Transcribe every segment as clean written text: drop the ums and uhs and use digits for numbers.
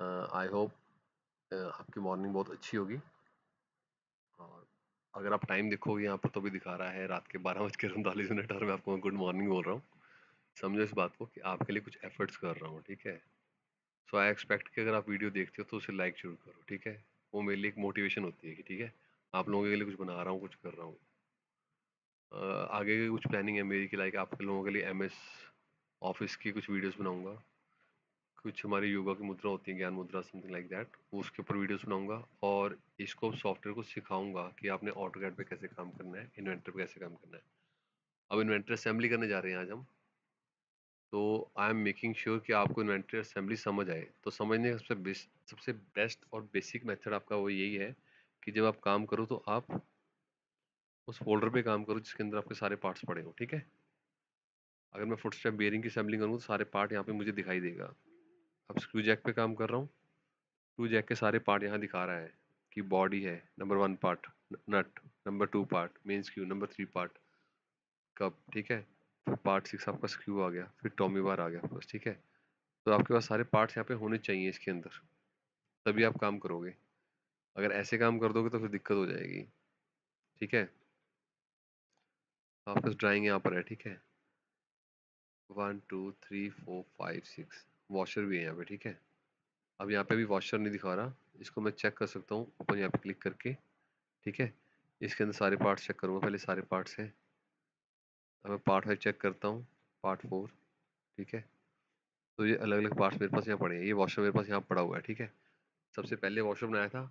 I hope आपकी morning बहुत अच्छी होगी। और अगर आप टाइम देखोगे यहाँ पर तो भी दिखा रहा है रात के 12:39 और मैं आपको गुड मॉर्निंग बोल रहा हूँ। समझो इस बात को कि आपके लिए कुछ एफर्ट्स कर रहा हूँ, ठीक है। सो आई एक्सपेक्ट कि अगर आप वीडियो देखते हो तो उसे लाइक जरूर करो, ठीक है। वो मेरे लिए एक मोटिवेशन होती है कि ठीक है, आप लोगों के लिए कुछ बना रहा हूँ, कुछ कर रहा हूँ। आगे की कुछ प्लानिंग है मेरी कि लाइक आप लोगों के लिए एमएस ऑफिस की कुछ वीडियोस बनाऊंगा। कुछ हमारी योगा की मुद्रा होती है, ज्ञान मुद्रा, समथिंग लाइक दैट, उसके ऊपर वीडियोस बनाऊंगा। और इसको सॉफ्टवेयर को सिखाऊंगा कि आपने ऑटोकैड पे कैसे काम करना है, इन्वेंटर पे कैसे काम करना है। अब इन्वेंटर असेंबली करने जा रहे हैं आज हम। तो आई एम मेकिंग श्योर कि आपको इन्वेंटर असेंबली समझ आए। तो समझने का सबसे बेस्ट और बेसिक मेथड आपका वो यही है कि जब आप काम करो तो आप उस फोल्डर पे काम करो जिसके अंदर आपके सारे पार्ट्स पड़े हो, ठीक है। अगर मैं फुटस्टेप बेयरिंग की असेंबलिंग करूँ तो सारे पार्ट यहाँ पे मुझे दिखाई देगा। अब स्क्रू जैक पे काम कर रहा हूँ, स्क्रू जैक के सारे पार्ट यहाँ दिखा रहा है कि बॉडी है number 1 part, nut number 2 part, main screw number 3 part, cup, ठीक है। फिर पार्ट 6 आपका स्क्रू आ गया, फिर टॉमी बार आ गया बस, ठीक है। तो आपके पास सारे पार्ट्स यहाँ पे होने चाहिए इसके अंदर, तभी आप काम करोगे। अगर ऐसे काम कर दोगे तो फिर दिक्कत हो जाएगी, ठीक है। आपका ड्राइंग यहाँ पर है, ठीक है। 1 2 3 4 5 6 वॉशर भी है यहाँ पे, ठीक है। अब यहाँ पे भी वॉशर नहीं दिखा रहा, इसको मैं चेक कर सकता हूँ ऊपर यहाँ पे क्लिक करके, ठीक है। इसके अंदर सारे पार्ट्स चेक करूँगा, पहले सारे पार्ट्स हैं। अब मैं पार्ट 5 चेक करता हूँ, पार्ट 4, ठीक है। तो ये अलग अलग पार्ट्स मेरे पास यहाँ पड़े हैं। ये वॉशर मेरे पास यहाँ पड़ा हुआ है, ठीक है। सबसे पहले वॉशर बनाया था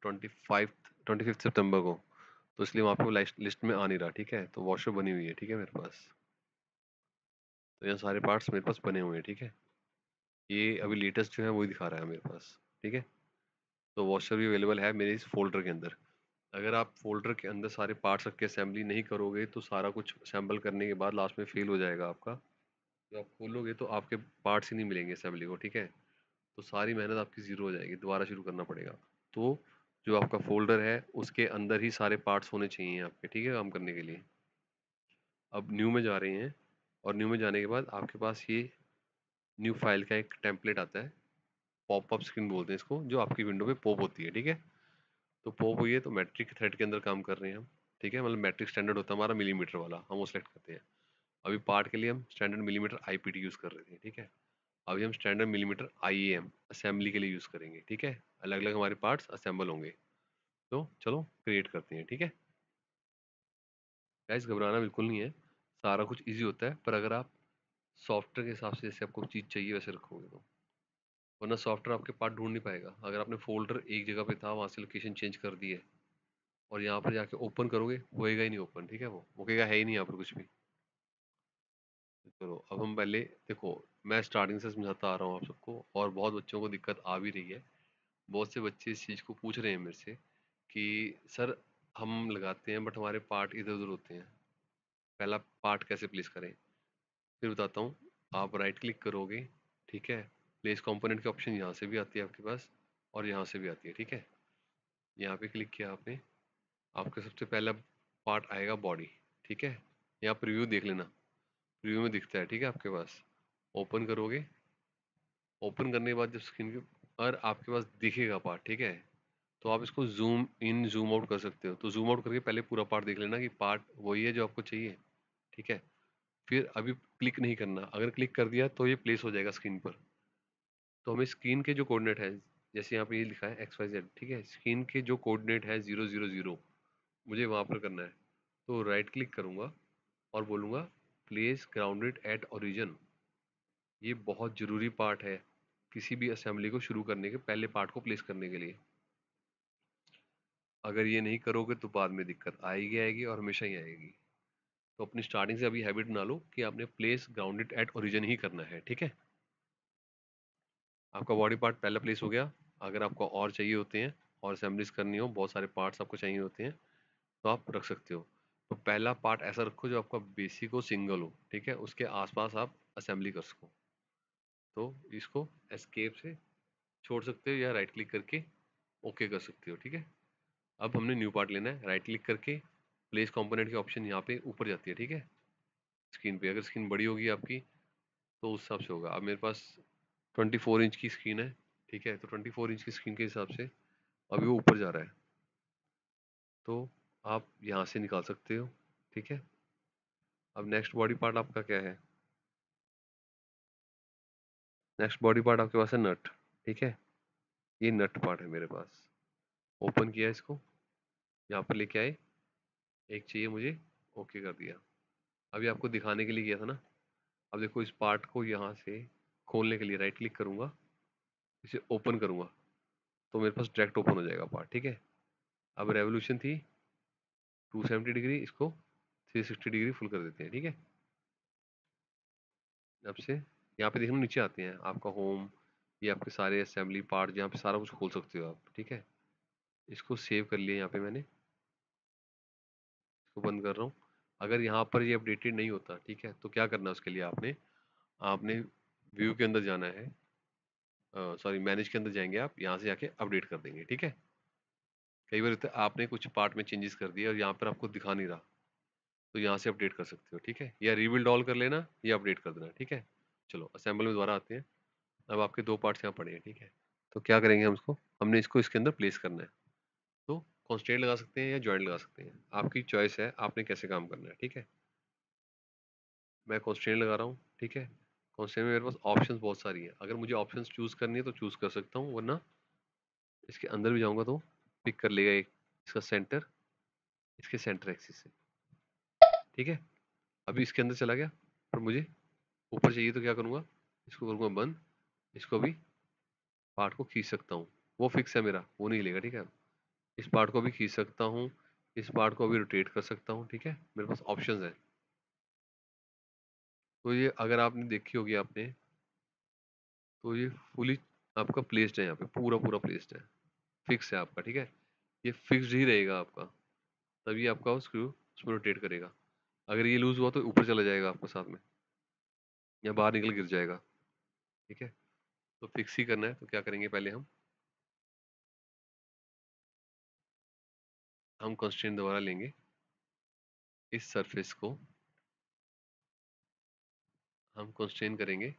25 सितंबर को, तो इसलिए वहाँ पे वो लिस्ट में आ नहीं रहा, ठीक है। तो वॉशर बनी हुई है, ठीक है मेरे पास। तो यहाँ सारे पार्ट्स मेरे पास बने हुए हैं, ठीक है। ये अभी लेटेस्ट जो है वही दिखा रहा है मेरे पास, ठीक है। तो वॉशर भी अवेलेबल है मेरे इस फोल्डर के अंदर। अगर आप फोल्डर के अंदर सारे पार्ट्स रख के असेंबली नहीं करोगे तो सारा कुछ असेंबल करने के बाद लास्ट में फेल हो जाएगा आपका। जब आप खोलोगे तो आपके पार्ट्स ही नहीं मिलेंगे असेंबली को, ठीक है। तो सारी मेहनत आपकी जीरो हो जाएगी, दोबारा शुरू करना पड़ेगा। तो जो आपका फोल्डर है उसके अंदर ही सारे पार्ट्स होने चाहिए आपके, ठीक है, काम करने के लिए। अब न्यू में जा रहे हैं, और न्यू में जाने के बाद आपके पास ये न्यू फाइल का एक टेम्पलेट आता है, पॉपअप स्क्रीन बोलते हैं इसको, जो आपकी विंडो पे पॉप होती है, ठीक है। तो पॉप हुई है तो मैट्रिक थ्रेड के अंदर काम कर रहे हैं हम, ठीक है। मतलब मैट्रिक स्टैंडर्ड होता है हमारा मिलीमीटर वाला, हम वो सेलेक्ट करते हैं। अभी पार्ट के लिए हम स्टैंडर्ड मिलीमीटर आईपीटी यूज़ कर रहे थे, ठीक है। अभी हम स्टैंडर्ड मिलीमीटर आईएएम असेंबली के लिए यूज़ करेंगे, ठीक है। अलग अलग हमारे पार्ट्स असेंबल होंगे। तो चलो क्रिएट करते हैं, ठीक है। गाइस घबराना बिल्कुल नहीं है, सारा कुछ ईजी होता है, पर अगर आप सॉफ्टवेयर के हिसाब से जैसे आपको चीज़ चाहिए वैसे रखोगे तो, वरना सॉफ्टवेयर आपके पार्ट ढूंढ नहीं पाएगा। अगर आपने फोल्डर एक जगह पे था, वहाँ से लोकेशन चेंज कर दी है और यहाँ पर जाके ओपन करोगे, होएगा ही नहीं ओपन, ठीक है। वो कहेगा है ही नहीं यहाँ पर कुछ भी। तो चलो अब हम पहले देखो, मैं स्टार्टिंग से समझाता आ रहा हूँ आप सबको, और बहुत बच्चों को दिक्कत आ भी रही है। बहुत से बच्चे इस चीज़ को पूछ रहे हैं मेरे से कि सर हम लगाते हैं बट हमारे पार्ट इधर उधर होते हैं, पहला पार्ट कैसे प्लेस करें। फिर बताता हूँ। आप राइट क्लिक करोगे, ठीक है। प्लेस कंपोनेंट की ऑप्शन यहाँ से भी आती है आपके पास, और यहाँ से भी आती है, ठीक है। यहाँ पे क्लिक किया आपने, आपका सबसे पहला पार्ट आएगा बॉडी, ठीक है। यहाँ प्रीव्यू देख लेना, प्रीव्यू में दिखता है, ठीक है आपके पास। ओपन करोगे, ओपन करने के बाद जब स्क्रीन के और आपके पास दिखेगा पार्ट, ठीक है, तो आप इसको जूम इन जूम आउट कर सकते हो। तो जूम आउट करके पहले पूरा पार्ट देख लेना कि पार्ट वही है जो आपको चाहिए, ठीक है। फिर अभी क्लिक नहीं करना, अगर क्लिक कर दिया तो ये प्लेस हो जाएगा स्क्रीन पर। तो हमें स्क्रीन के जो कोऑर्डिनेट है, जैसे यहाँ पे ये लिखा है XYZ, ठीक है, स्क्रीन के जो कोऑर्डिनेट है 0 0 0, मुझे वहाँ पर करना है। तो राइट क्लिक करूँगा और बोलूँगा प्लेस ग्राउंडेड एट ओरिजिन। ये बहुत ज़रूरी पार्ट है किसी भी असेंबली को शुरू करने के पहले पार्ट को प्लेस करने के लिए। अगर ये नहीं करोगे तो बाद में दिक्कत आएगी आएगी और हमेशा ही आएगी। तो अपनी स्टार्टिंग से अभी हैबिट बना लो कि आपने प्लेस ग्राउंडेड एट ओरिजिन ही करना है, ठीक है। आपका बॉडी पार्ट पहला प्लेस हो गया। अगर आपको और चाहिए होते हैं और असेंबलीज करनी हो, बहुत सारे पार्ट्स आपको चाहिए होते हैं, तो आप रख सकते हो। तो पहला पार्ट ऐसा रखो जो आपका बेसिक हो, सिंगल हो, ठीक है, उसके आसपास आप असेंबली कर सको। तो इसको एस्केप से छोड़ सकते हो या राइट क्लिक करके ओके कर सकते हो, ठीक है। अब हमने न्यू पार्ट लेना है, राइट क्लिक करके प्लेस कंपोनेंट की ऑप्शन यहाँ पे ऊपर जाती है, ठीक है। स्क्रीन पे अगर स्क्रीन बड़ी होगी आपकी तो उस हिसाब से होगा। अब मेरे पास 24 इंच की स्क्रीन है, ठीक है, तो 24 इंच की स्क्रीन के हिसाब से अभी वो ऊपर जा रहा है, तो आप यहाँ से निकाल सकते हो। ठीक है, अब नेक्स्ट बॉडी पार्ट आपका क्या है? नेक्स्ट बॉडी पार्ट आपके पास है नट। ठीक है, ये नट पार्ट है मेरे पास। ओपन किया इसको, यहाँ पर लेके आए, एक चाहिए मुझे, ओके कर दिया। अभी आपको दिखाने के लिए किया था ना। अब देखो, इस पार्ट को यहाँ से खोलने के लिए राइट क्लिक करूंगा, इसे ओपन करूंगा, तो मेरे पास डायरेक्ट ओपन हो जाएगा पार्ट। ठीक है, अब रेवोल्यूशन थी 270 डिग्री, इसको 360 डिग्री फुल कर देते हैं। ठीक है, अब से यहाँ पे देखना, नीचे आते हैं आपका होम, ये आपके सारे असेंबली पार्ट, जहाँ पे सारा कुछ खोल सकते हो आप। ठीक है, इसको सेव कर लिया यहाँ पे मैंने, इसको बंद कर रहा हूँ। अगर यहाँ पर ये अपडेटेड नहीं होता, ठीक है, तो क्या करना है उसके लिए, आपने आपने व्यू के अंदर जाना है, सॉरी मैनेज के अंदर जाएंगे आप, यहाँ से जाके अपडेट कर देंगे। ठीक है, कई बार होता है आपने कुछ पार्ट में चेंजेस कर दिया और यहाँ पर आपको दिखा नहीं रहा, तो यहाँ से अपडेट कर सकते हो। ठीक है, या रिबिल्ड ऑल कर लेना या अपडेट कर देना। ठीक है, चलो असेंबल में दोबारा आते हैं। अब आपके दो पार्ट्स यहाँ पड़े हैं। ठीक है, तो क्या करेंगे हम इसको, हमने इसको इसके अंदर प्लेस करना है। तो कॉन्स्टेंट लगा सकते हैं या जॉइंट लगा सकते हैं, आपकी चॉइस है, आपने कैसे काम करना है। ठीक है, मैं कॉन्स्टेंट लगा रहा हूँ। ठीक है, कॉन्स्टेंट में मेरे पास ऑप्शंस बहुत सारी हैं, अगर मुझे ऑप्शंस चूज करनी है तो चूज कर सकता हूँ, वरना इसके अंदर भी जाऊंगा तो पिक कर लेगा एक, इसका सेंटर, इसके सेंटर एक्सिस से। ठीक है, अभी इसके अंदर चला गया, पर मुझे ऊपर चाहिए तो क्या करूंगा, इसको करूंगा बंद, इसको भी पार्ट को खींच सकता हूँ, वो फिक्स है मेरा, वो नहीं हिलेगा। ठीक है, इस पार्ट को भी खींच सकता हूँ, इस पार्ट को भी रोटेट कर सकता हूँ। ठीक है, मेरे पास ऑप्शंस है। तो ये अगर आपने देखी होगी आपने, तो ये फुली आपका प्लेस्ड है, यहाँ पे पूरा पूरा प्लेस्ड है, फिक्स है आपका। ठीक है, ये फिक्स्ड ही रहेगा आपका, तभी आपका वो स्क्रू उसमें रोटेट करेगा। अगर ये लूज हुआ तो ऊपर चला जाएगा आपका साथ में, या बाहर निकल गिर जाएगा। ठीक है, तो फिक्स ही करना है, तो क्या करेंगे, पहले हम कंस्ट्रेंट दोबारा लेंगे, इस सरफेस को हम कंस्ट्रेंट करेंगे,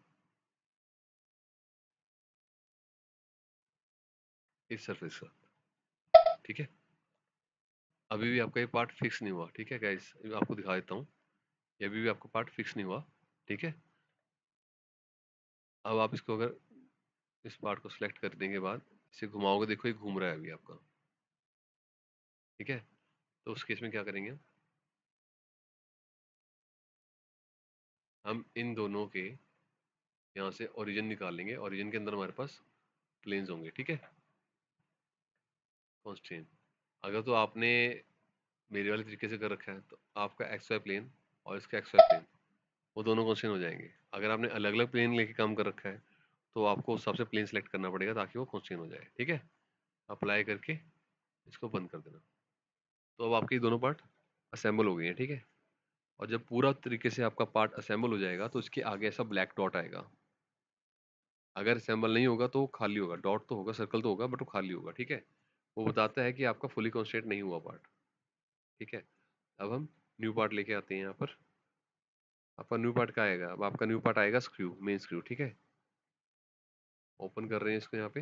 इस सरफेस का। ठीक है, अभी भी आपका ये पार्ट फिक्स नहीं हुआ। ठीक है गाइस, आपको दिखा देता हूँ, ये अभी भी आपका पार्ट फिक्स नहीं हुआ। ठीक है, अब आप इसको अगर इस पार्ट को सिलेक्ट कर देंगे बाद, इसे घुमाओगे, देखो ये घूम रहा है अभी आपका। ठीक है, तो उस केस में क्या करेंगे, हम इन दोनों के यहाँ से ओरिजिन निकाल लेंगे, ओरिजिन के अंदर हमारे पास प्लेन्स होंगे। ठीक है, कॉन्स्टेंट, अगर तो आपने मेरे वाले तरीके से कर रखा है, तो आपका एक्स वाई प्लेन और इसका एक्स वाई प्लेन, वो दोनों कॉन्स्टेंट हो जाएंगे। अगर आपने अलग अलग प्लेन लेके काम कर रखा है, तो आपको उस हिसाब से प्लेन सेलेक्ट करना पड़ेगा ताकि वो कॉन्स्टेंट हो जाए। ठीक है, अप्लाई करके इसको बंद कर देना, तो अब आपके दोनों पार्ट असेंबल हो गए हैं। ठीक है, और जब पूरा तरीके से आपका पार्ट असेंबल हो जाएगा, तो इसके आगे ऐसा ब्लैक डॉट आएगा। अगर असेंबल नहीं होगा तो वो खाली होगा, डॉट तो होगा, सर्कल तो होगा, बट वो खाली होगा। ठीक है, वो बताता है कि आपका फुली कॉन्स्टेंट नहीं हुआ पार्ट। ठीक है, अब हम न्यू पार्ट लेके आते हैं यहाँ पर। आपका न्यू पार्ट क्या आएगा, अब आपका न्यू पार्ट आएगा स्क्रू, मेन स्क्रू। ठीक है, ओपन कर रहे हैं इसको यहाँ पे,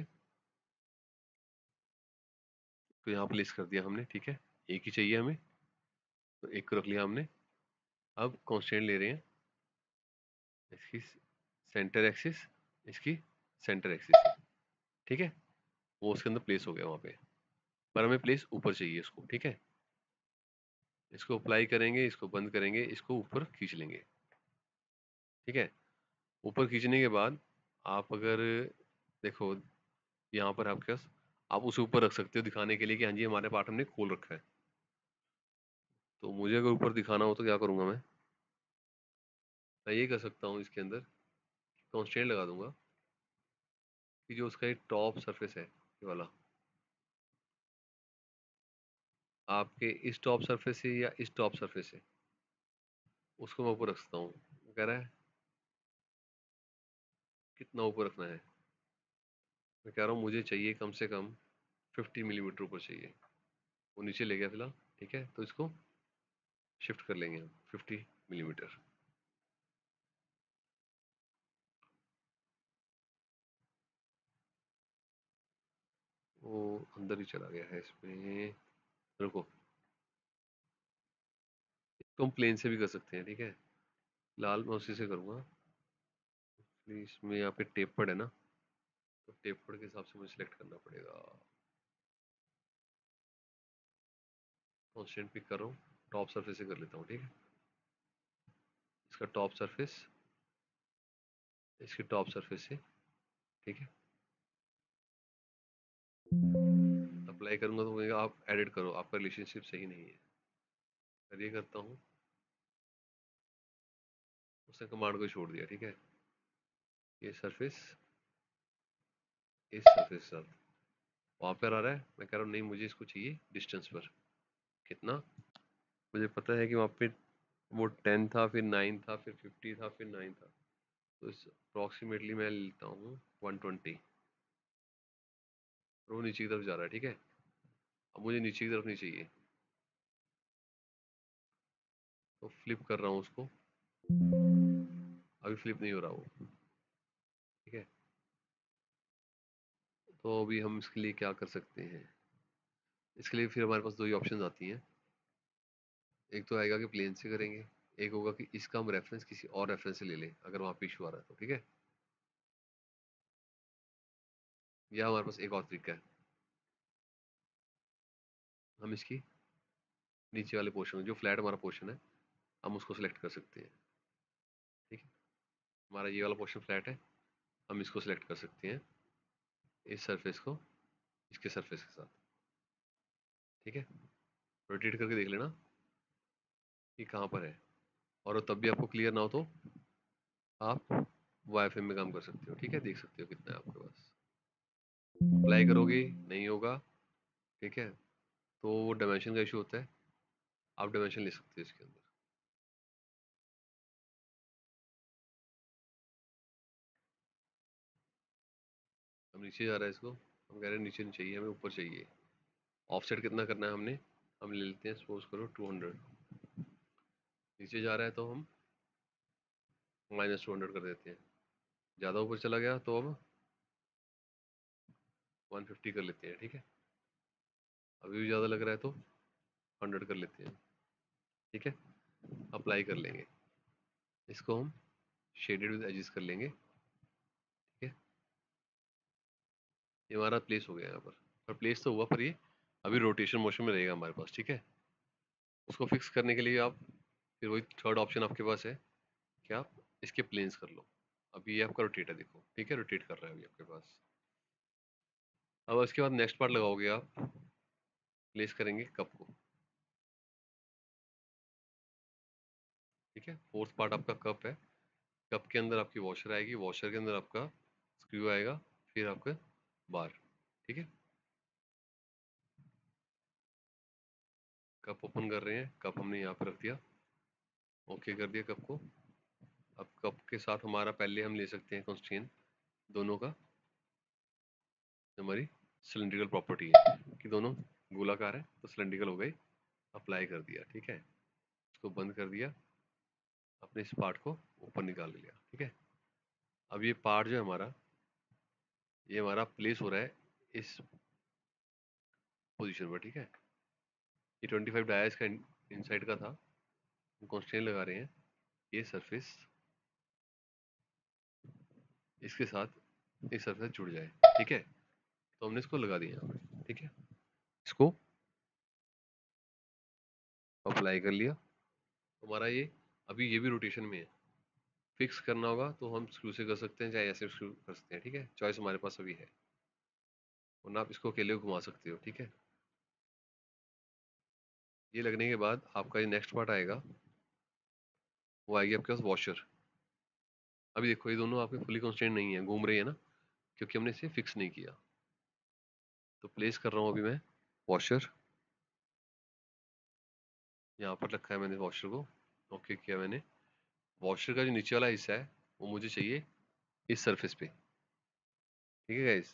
तो यहाँ प्लेस कर दिया हमने। ठीक है, एक ही चाहिए हमें, तो एक को रख लिया हमने। अब कॉन्स्टेंट ले रहे हैं, इसकी सेंटर एक्सिस, इसकी सेंटर एक्सिस से। ठीक है, वो उसके अंदर प्लेस हो गया वहाँ पे, पर हमें प्लेस ऊपर चाहिए इसको। ठीक है, इसको अप्लाई करेंगे, इसको बंद करेंगे, इसको ऊपर खींच लेंगे। ठीक है, ऊपर खींचने के बाद आप अगर देखो, यहाँ पर आपके पास, आप उसे ऊपर रख सकते हो दिखाने के लिए कि हाँ जी हमारे पार्ट हमने खोल रखा है। तो मुझे अगर ऊपर दिखाना हो तो क्या करूँगा, मैं ये कर सकता हूँ, इसके अंदर कॉन्स्टेंट लगा दूंगा कि जो उसका एक टॉप सरफेस है, ये वाला, आपके इस टॉप सरफेस से या इस टॉप सरफेस से, उसको मैं ऊपर रख सकता हूँ। वो कह रहा है कितना ऊपर रखना है, मैं कह रहा हूँ मुझे चाहिए कम से कम 50 मिलीमीटर ऊपर चाहिए। वो नीचे ले गया फिलहाल। ठीक है, तो इसको शिफ्ट कर लेंगे हम 50 मिलीमीटर। वो अंदर ही चला गया है इसमें। रुको, इसको हम प्लेन से भी कर सकते हैं, ठीक है। लाल मैं उसी से करूँगा। इसमें यहाँ पे टेपर्ड है ना, तो टेपर्ड के हिसाब से मुझे सिलेक्ट करना पड़ेगा। कॉन्स्टेंट पिक कर रहा हूँ, टॉप सरफेस से कर लेता हूँ, ठीक है। इसका टॉप सरफेस, इसके टॉप सरफेस से, ठीक है। अप्लाई करूँगा तो कहेगा आप एडिट करो, आपका रिलेशनशिप सही नहीं है। फिर ये करता हूँ, उसने कमांड को छोड़ दिया, ठीक है। ये सरफेस इस सरफेस के साथ वहाँ पर आ रहा है, मैं कह रहा हूँ नहीं मुझे इसको चाहिए डिस्टेंस पर। कितना, मुझे पता है कि वहाँ पे वो 10 था, फिर 9 था, फिर 50 था, फिर 9 था, तो इस अप्रॉक्सीमेटली मैं लेता हूँ 120। और वो नीचे की तरफ जा रहा है, ठीक है। अब मुझे नीचे की तरफ नहीं चाहिए, तो फ्लिप कर रहा हूँ उसको। अभी फ्लिप नहीं हो रहा वो, ठीक है। तो अभी हम इसके लिए क्या कर सकते हैं, इसके लिए फिर हमारे पास दो ही ऑप्शन आती हैं। एक तो आएगा कि प्लेन से करेंगे, एक होगा कि इसका हम रेफरेंस किसी और रेफरेंस से ले लें अगर वहाँ पे इशू आ रहा है तो, ठीक है। या हमारे पास एक और तरीका है, हम इसकी नीचे वाले पोर्शन जो फ्लैट हमारा पोर्शन है, हम उसको सिलेक्ट कर सकते हैं, ठीक है। हमारा ये वाला पोर्शन फ्लैट है, हम इसको सिलेक्ट कर सकते हैं, इस सरफेस को इसके सरफेस के साथ, ठीक है। रोटेट करके देख लेना कि कहाँ पर है, और तब भी आपको क्लियर ना हो तो आप वाईफाई में काम कर सकते हो, ठीक है। देख सकते हो कितना है आपके पास। अप्लाई करोगे नहीं होगा, ठीक है, तो डायमेंशन का इशू होता है। आप डायमेंशन ले सकते हो इसके अंदर। हम नीचे जा रहा है इसको, हम कह रहे हैं नीचे नहीं चाहिए हमें, ऊपर चाहिए। ऑफसेट कितना करना है हमने, हम ले लेते हैं सपोज करो 200। नीचे जा रहा है तो हम -200 कर देते हैं। ज़्यादा ऊपर चला गया तो अब 150 कर लेते हैं, ठीक है। अभी भी ज़्यादा लग रहा है तो 100 कर लेते हैं, ठीक है। अप्लाई कर लेंगे, इसको हम शेडेड विद एजिस कर लेंगे, ठीक है। ये हमारा प्लेस हो गया यहाँ पर प्लेस तो हुआ, पर ये अभी रोटेशन मोशन में रहेगा हमारे पास, ठीक है। उसको फिक्स करने के लिए आप फिर वही थर्ड ऑप्शन आपके पास है कि आप इसके प्लेन्स कर लो। अभी ये आपका रोटेट है, देखो, ठीक है, रोटेट कर रहा है अभी आपके पास। अब इसके बाद नेक्स्ट पार्ट लगाओगे आप, प्लेस करेंगे कप को, ठीक है। फोर्थ पार्ट आपका कप है, कप के अंदर आपकी वॉशर आएगी, वॉशर के अंदर आपका स्क्रू आएगा, फिर आपका बार, ठीक है। कप ओपन कर रहे हैं, कप हमने यहाँ पे रख दिया, ओके कर दिया कप को। अब कप के साथ हमारा पहले हम ले सकते हैं कंस्ट्रेंट दोनों का, हमारी सिलेंड्रिकल प्रॉपर्टी है कि दोनों गोलाकार है तो सिलेंड्रिकल हो गई। अप्लाई कर दिया, ठीक है। इसको बंद कर दिया, अपने इस पार्ट को ऊपर निकाल लिया, ठीक है। अब ये पार्ट जो है हमारा, ये हमारा प्लेस हो रहा है इस पोजीशन पर, ठीक है। ये 25 डाया इसका इनसाइड का था, हम कॉन्स्टेंट लगा रहे हैं। ये सरफेस इसके साथ इस सरफेस जुड़ जाए, ठीक है। तो हमने इसको लगा दिया यहाँ पे, ठीक है। इसको अप्लाई कर लिया, हमारा ये अभी ये भी रोटेशन में है। फिक्स करना होगा तो हम स्क्रू से कर सकते हैं, चाहे ऐसे स्क्रू कर सकते हैं, ठीक है। चॉइस हमारे पास अभी है, वरना आप इसको अकेले घुमा सकते हो, ठीक है। ये लगने के बाद आपका ये नेक्स्ट पार्ट आएगा, वो आएगी आपके पास वॉशर। अभी देखो ये दोनों आपके फुली कॉन्स्टेंट नहीं है, घूम रही है ना, क्योंकि हमने इसे फिक्स नहीं किया। तो प्लेस कर रहा हूँ अभी मैं वॉशर, यहाँ पर रखा है मैंने वॉशर को, ओके किया मैंने। वॉशर का जो नीचे वाला हिस्सा है वो मुझे चाहिए इस सरफेस पे, ठीक है गाइस।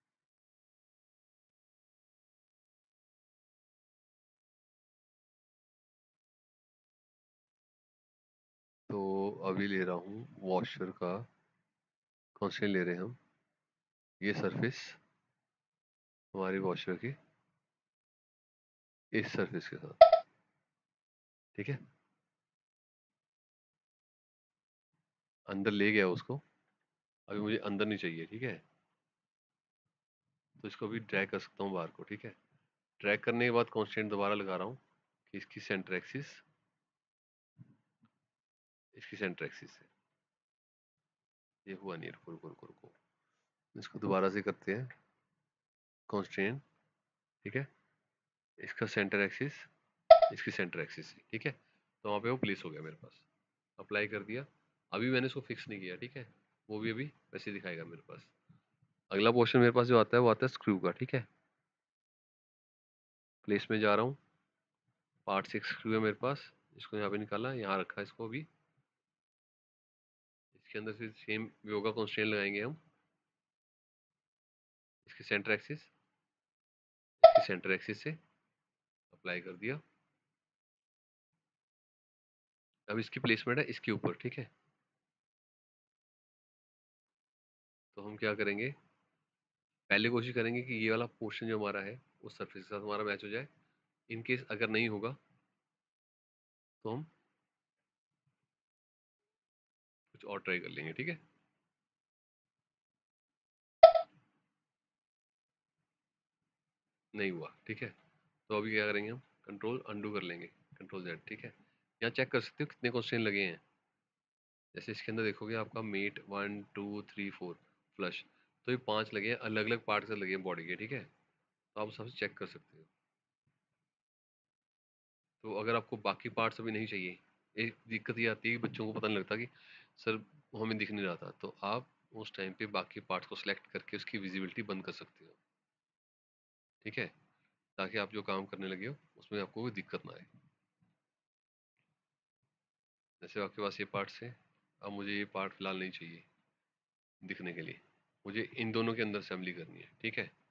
तो अभी ले रहा हूँ वॉशर का कॉन्स्टेंट ले रहे हैं हम, ये सरफेस हमारी वॉशर की इस सरफेस के साथ। ठीक है, अंदर ले गया उसको। अभी मुझे अंदर नहीं चाहिए, ठीक है, तो इसको भी ड्रैग कर सकता हूँ बाहर को। ठीक है, ड्रैग करने के बाद कांस्टेंट दोबारा लगा रहा हूँ कि इसकी सेंटर एक्सिस से ये हुआ नहीं। रुको रुको रुको रुको, इसको दोबारा से करते हैं कांस्टेंट। ठीक है, इसका सेंटर एक्सिस इसकी सेंटर एक्सिस से। ठीक है, तो वहाँ पे वो प्लेस हो गया मेरे पास। अप्लाई कर दिया। अभी मैंने इसको फिक्स नहीं किया, ठीक है, वो भी अभी वैसे ही दिखाएगा मेरे पास। अगला पोर्शन मेरे पास जो आता है वो आता है स्क्रू का। ठीक है, प्लेस में जा रहा हूँ। पार्ट 6 स्क्रू है मेरे पास, इसको यहाँ पे निकाला, यहाँ रखा इसको अभी। इसके अंदर से सेम योगा कॉन्स्टेंट लगाएंगे हम। इसकी सेंटर एक्सिस इसकी सेंटर एक्सिस से अप्लाई कर दिया। अब इसकी प्लेसमेंट है इसके ऊपर। ठीक है, तो हम क्या करेंगे, पहले कोशिश करेंगे कि ये वाला पोर्शन जो हमारा है उस सरफेस के साथ हमारा मैच हो जाए। इन केस अगर नहीं होगा तो हम कुछ और ट्राई कर लेंगे। ठीक है, नहीं हुआ। ठीक है, तो अभी क्या करेंगे, हम कंट्रोल अंडू कर लेंगे, कंट्रोल जेड। ठीक है, यहाँ चेक कर सकते हो कितने क्वेश्चन लगे हैं। जैसे इसके अंदर देखोगे आपका मेट 1 2 3 4 फ्लश, तो ये 5 लगे हैं, अलग अलग पार्ट से लगे हैं बॉडी के। ठीक है, तो आप सबसे चेक कर सकते हो। तो अगर आपको बाकी पार्ट्स अभी नहीं चाहिए, एक दिक्कत ये आती है कि बच्चों को पता नहीं लगता कि सर वो हमें दिख नहीं रहा था, तो आप उस टाइम पे बाकी पार्ट्स को सिलेक्ट करके उसकी विजिबिलिटी बंद कर सकते हो। ठीक है, ताकि आप जो काम करने लगे हो उसमें आपको कोई दिक्कत ना आए। जैसे आपके पास ये पार्ट्स है, अब मुझे ये पार्ट फिलहाल नहीं चाहिए दिखने के लिए, मुझे इन दोनों के अंदर असेंबली करनी है। ठीक है,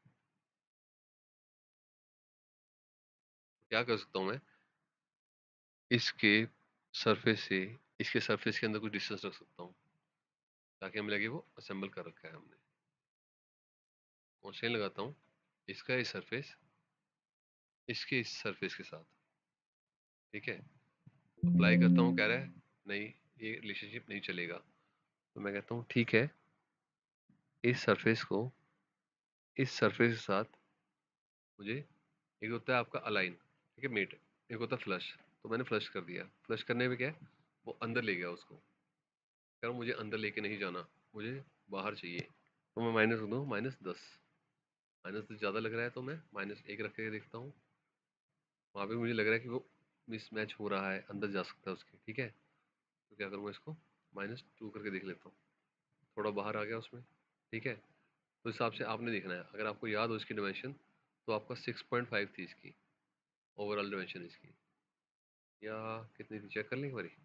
क्या कर सकता हूँ मैं, इसके सरफेस से इसके सरफेस के अंदर कुछ डिस्टेंस रख सकता हूँ ताकि हमें लगे वो असेंबल कर रखा है हमने। कॉन्स्टेंट लगाता हूँ, इसका ये सरफेस इसके इस सरफेस के साथ। ठीक है, अप्लाई करता हूँ, कह रहा है नहीं, ये रिलेशनशिप नहीं चलेगा। तो मैं कहता हूँ ठीक है, इस सरफेस को इस सरफेस के साथ मुझे, एक होता है आपका अलाइन, ठीक है, मेट, एक होता है फ्लश। तो मैंने फ्लश कर दिया। फ्लश करने में क्या है, वो अंदर ले गया उसको। कह रहा हूँ मुझे अंदर लेके नहीं जाना, मुझे बाहर चाहिए। तो मैं माइनस कर दूँ, -10। -10 ज़्यादा लग रहा है तो मैं -1 रख के देखता हूँ। वहाँ पे मुझे लग रहा है कि वो मिसमैच हो रहा है, अंदर जा सकता है उसके। ठीक है, तो क्या करूँगा, इसको -2 करके देख लेता हूँ। थोड़ा बाहर आ गया उसमें। ठीक है, तो इस हिसाब से आपने देखना है। अगर आपको याद हो इसकी डिमेंशन, तो आपका 6.5 थी इसकी ओवरऑल डिमेंशन इसकी, या कितनी थी चेक कर लें एक बारी।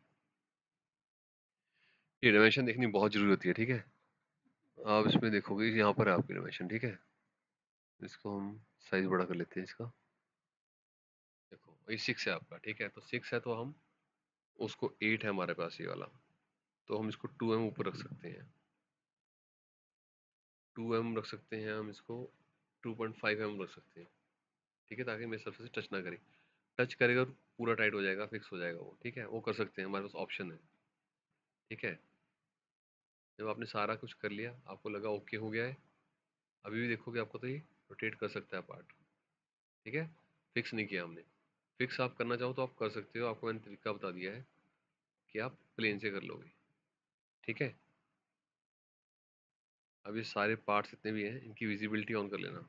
ये डिमेंशन देखनी बहुत जरूरी होती है। ठीक है, आप इसमें देखोगे यहाँ पर है आपकी डिमेंशन। ठीक है, इसको हम साइज बड़ा कर लेते हैं इसका। देखो ये 6 है आपका। ठीक है, तो 6 है तो हम उसको 8 है हमारे पास ये वाला, तो हम इसको 2 mm ऊपर रख सकते हैं। 2 mm रख सकते हैं हम इसको, 2.5 mm रख सकते हैं। ठीक है, ताकि मेरे सरफेस से टच ना करे। टच करेगा तो पूरा टाइट हो जाएगा, फिक्स हो जाएगा वो। ठीक है, वो कर सकते हैं, हमारे पास ऑप्शन है। ठीक है, जब आपने सारा कुछ कर लिया, आपको लगा ओके हो गया है, अभी भी देखोगे आपको तो ये रोटेट कर सकता है पार्ट। ठीक है, फिक्स नहीं किया हमने। फिक्स आप करना चाहो तो आप कर सकते हो, आपको मैंने तरीका बता दिया है कि आप प्लेन से कर लोगे। ठीक है, अब ये सारे पार्ट्स जितने भी हैं इनकी विजिबिलिटी ऑन कर लेना।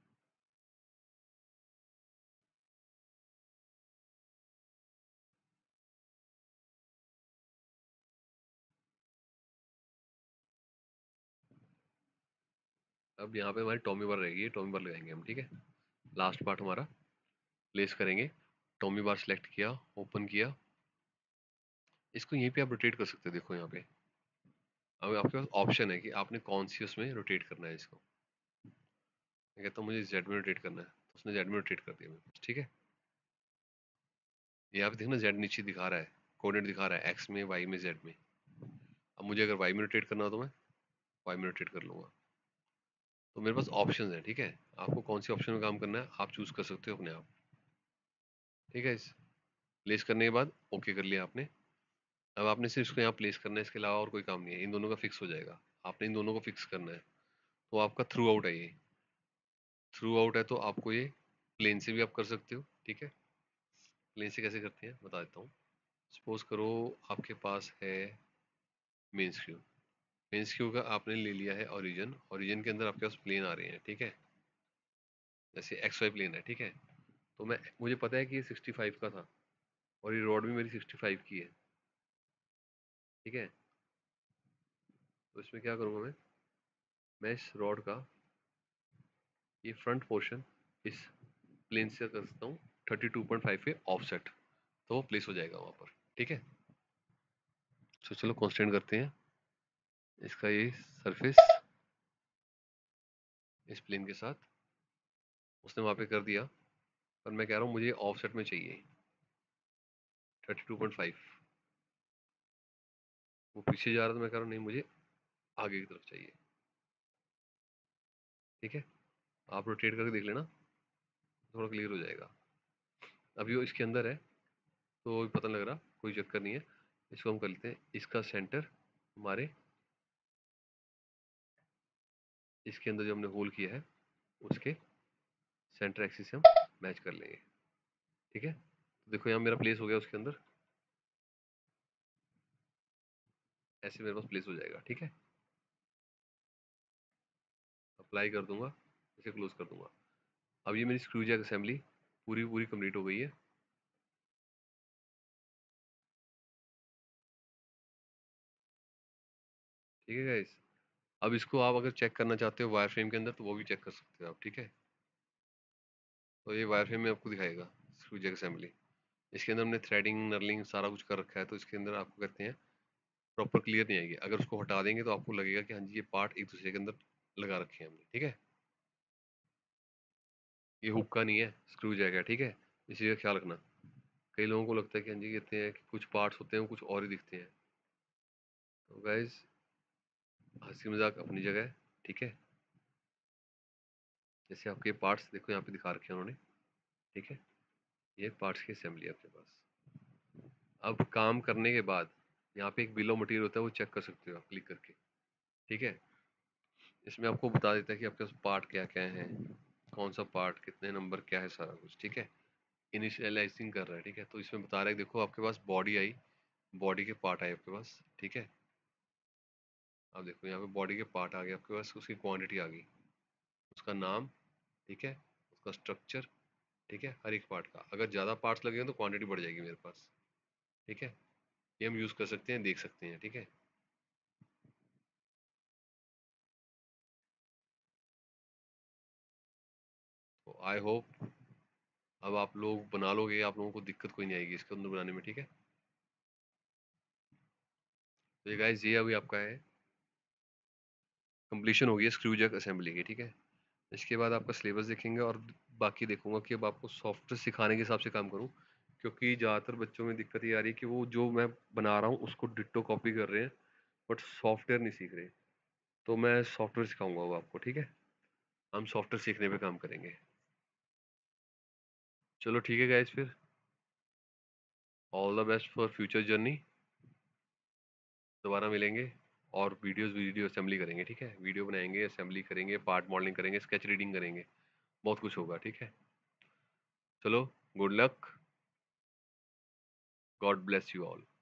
अब यहाँ पे हमारी टॉमी बार रहेगी, टॉमी बार लगाएंगे हम। ठीक है, लास्ट पार्ट हमारा प्लेस करेंगे। टॉमी बार सेलेक्ट किया, ओपन किया, इसको यहीं पे आप रोटेट कर सकते हो। देखो यहाँ पे अब आपके पास ऑप्शन है कि आपने कौन सी उसमें रोटेट करना है इसको। मैं कहता हूँ मुझे जेड में रोटेट करना है, तो उसने जेड में रोटेट कर दिया मेरे पास। ठीक है, यहाँ पे देखना जेड नीचे दिखा रहा है, कोऑर्डिनेट दिखा रहा है, एक्स में, वाई में, जेड में। अब मुझे अगर वाई में रोटेट करना हो तो मैं वाई में रोटेट कर लूंगा। तो मेरे पास ऑप्शन है, ठीक है। आपको कौन सी ऑप्शन में काम करना है आप चूज कर सकते हो अपने आप, ठीक है। इस प्लेस करने के बाद ओके कर लिया आपने। अब आपने सिर्फ इसको यहाँ प्लेस करना है, इसके अलावा और कोई काम नहीं है। इन दोनों का फिक्स हो जाएगा, आपने इन दोनों को फिक्स करना है। तो आपका थ्रू आउट है ये, थ्रू आउट है तो आपको ये प्लेन से भी आप कर सकते हो, ठीक है। प्लेन से कैसे करते हैं बता देता हूँ। सपोज करो आपके पास है मेन स्क्रू, मेन स्क्रू का आपने ले लिया है ओरिजिन, ओरिजिन के अंदर आपके पास प्लेन आ रहे हैं, ठीक है। जैसे एक्स वाई प्लेन है, ठीक है। तो मुझे पता है कि ये 65 का था और ये रॉड भी मेरी 65 की है, ठीक है। तो इसमें क्या करूँगा मैं इस रॉड का ये फ्रंट पोर्शन इस प्लेन से कर सकता हूँ 32.5 पे ऑफसेट, तो वो प्लेस हो जाएगा वहाँ पर, ठीक है। तो चलो कॉन्स्टेंट करते हैं इसका ये सरफेस इस प्लेन के साथ, उसने वहाँ पे कर दिया। पर मैं कह रहा हूँ मुझे ऑफसेट में चाहिए 32.5। वो पीछे जा रहा था, मैं कह रहा हूँ नहीं मुझे आगे की तरफ चाहिए, ठीक है। आप रोटेट करके देख लेना, थोड़ा क्लियर हो जाएगा। अभी वो इसके अंदर है तो भी पता नहीं लग रहा, कोई चक्कर नहीं है। इसको हम कर लेते हैं, इसका सेंटर हमारे इसके अंदर जो हमने होल किया है उसके सेंटर एक्सिस से हम मैच कर लेंगे, ठीक है। तो देखो यहाँ मेरा प्लेस हो गया उसके अंदर, ऐसे मेरे पास प्लेस हो जाएगा, ठीक है। अप्लाई कर दूंगा, इसे क्लोज कर दूंगा। अब ये मेरी स्क्रू जैक असेंबली पूरी पूरी कंप्लीट हो गई है। ठीक है गाइस, अब इसको आप अगर चेक करना चाहते हो वायर फ्रेम के अंदर तो वो भी चेक कर सकते हो आप, ठीक है। तो ये वायर फ्रेम में आपको दिखाएगा स्क्रू जैक असेंबली। इसके अंदर हमने थ्रेडिंग नर्लिंग सारा कुछ कर रखा है, तो इसके अंदर आपको कहते हैं प्रॉपर क्लियर नहीं आएगी। अगर उसको हटा देंगे तो आपको लगेगा कि हाँ जी ये पार्ट एक दूसरे के अंदर लगा रखे हैं हमने, ठीक है। ये हुक का नहीं है, स्क्रू जैक है, ठीक है। इसी का ख्याल रखना। कई लोगों को लगता है कि हाँ जी कहते हैं कि कुछ पार्ट्स होते हैं वो कुछ और ही दिखते हैं। तो गाइज हंसी मजाक अपनी जगह है, ठीक है। जैसे आपके पार्ट्स देखो यहाँ पे दिखा रखे हैं उन्होंने, ठीक है। ये पार्ट्स की असेंबली है आपके पास। अब काम करने के बाद यहाँ पे एक बिल ऑफ मटेरियल होता है, वो चेक कर सकते हो आप क्लिक करके, ठीक है। इसमें आपको बता देता है कि आपके पास पार्ट क्या क्या है, कौन सा पार्ट कितने नंबर क्या है, सारा कुछ, ठीक है। इनिशियलाइजिंग कर रहा है, ठीक है। तो इसमें बता रहा है देखो आपके पास बॉडी आई, बॉडी के पार्ट आए आपके पास, ठीक है। अब देखो यहाँ पे बॉडी के पार्ट आ गए आपके पास, उसकी क्वांटिटी आ गई, उसका नाम, ठीक है, उसका स्ट्रक्चर, ठीक है। हर एक पार्ट का अगर ज़्यादा पार्ट्स लगे हैं तो क्वांटिटी बढ़ जाएगी मेरे पास, ठीक है। ये हम यूज़ कर सकते हैं, देख सकते हैं, ठीक है। तो आई होप अब आप लोग बना लोगे, आप लोगों को दिक्कत कोई नहीं आएगी इसके अंदर बनाने में, ठीक है। तो ये गाइस ये अभी आपका है कंप्लीशन हो गई है स्क्रू जैक असेंबली की, ठीक है। इसके बाद आपका सिलेबस देखेंगे और बाकी देखूंगा कि अब आपको सॉफ्टवेयर सिखाने के हिसाब से काम करूं, क्योंकि ज़्यादातर बच्चों में दिक्कत ये आ रही है कि वो जो मैं बना रहा हूँ उसको डिट्टो कॉपी कर रहे हैं बट सॉफ्टवेयर नहीं सीख रहे। तो मैं सॉफ्टवेयर सिखाऊंगा वो आपको, ठीक है। हम सॉफ्टवेयर सीखने पे काम करेंगे। चलो ठीक है गाइस, फिर all the best for future journey. दोबारा मिलेंगे और वीडियो असेंबली करेंगे, ठीक है। वीडियो बनाएंगे, असेंबली करेंगे, पार्ट मॉडलिंग करेंगे, स्केच रीडिंग करेंगे, बहुत कुछ होगा, ठीक है। चलो, good luck, god bless you all.